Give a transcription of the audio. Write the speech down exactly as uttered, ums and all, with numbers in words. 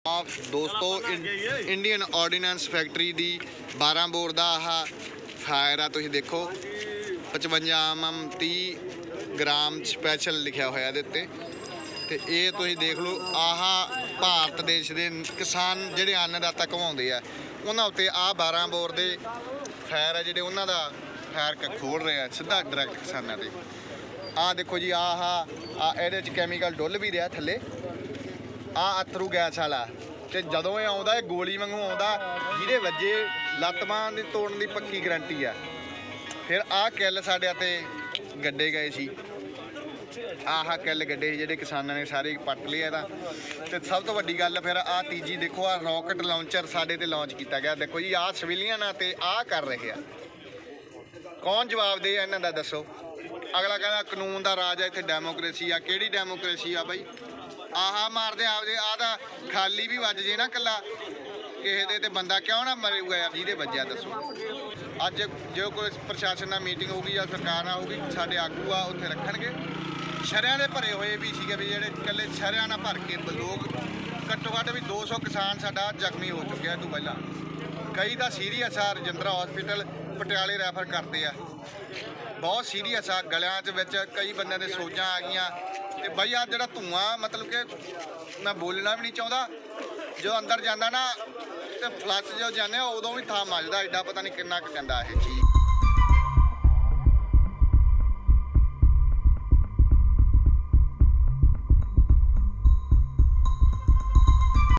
आप दोस्तों Indian ordinance factory दी बारह बोर दा आह फायर आ तुसीं देखो पचवंजा एम एम तीह ग्राम स्पैशल लिखा होया इहदे उत्ते ते ये तुसीं देख लो आह भारत देश दे किसान जिहड़े अन्नदाता कमाउंदे आ उन्हां उत्ते आ बारह बोर दे फायर आ जिहड़े उन्हां दा फायर खोल रहे आ सीधा डायरैक्ट किसानां ते आ देखो जी आह आ इहदे च कैमीकल डुੱਲ भी रहा थल्ले आ अथरू गैस वाला ते जदों ये आउंदा ये गोली वांगू आउंदा जिहदे वज्जे लत्त बांह दी तोड़न दी पक्की गारंटी आ। फिर आ किल साडे ते गड्डे गए सी आह किल गड्डे जिहड़े किसानां ने सारे पट लिया दा ते सब तो वड्डी गल फिर आ तीजी देखो आ रॉकेट लॉन्चर साडे ते लॉन्च किया गया। देखो जी आ सिविलियन आ ते आ कर रहे आ कौन जवाब दे इन्हां दा दसो। अगला कहना कानून दा राज है इत्थे डेमोक्रेसी आ किहड़ी डेमोक्रेसी आ बई आह मारदे आपदे आ तां खाली भी वज जे ना कला किसे दे ते बंदा क्यों ना मरूगा यार जिहदे वज्जिया दसो। अज जो कोई प्रशासन नाल मीटिंग होगी या सरकार नाल होगी साडे आगू आ उत्थे रखणगे शरियां दे भरे होए भी सीगे भी जिहड़े कल्ले शरियां नाल भर के लोग घट्टो घट्ट भी दो सौ किसान साडा जख्मी हो चुके तू पहला कई तां सीरीयस आ रजिंद्रा हॉस्पिटल पटियाले रैफर करते आ बहुत सीरीयस आ गलियां च विच कई बंदे दे सोजां आ गईयां ते बई आ जिहड़ा धुआं मतलब कि मैं बोलना भी नहीं चाहता जो अंदर जाता ना तो फ्लश जो जाने उदों भी थां मचदा एडा पता नहीं किन्ना क गंदा है चीज़।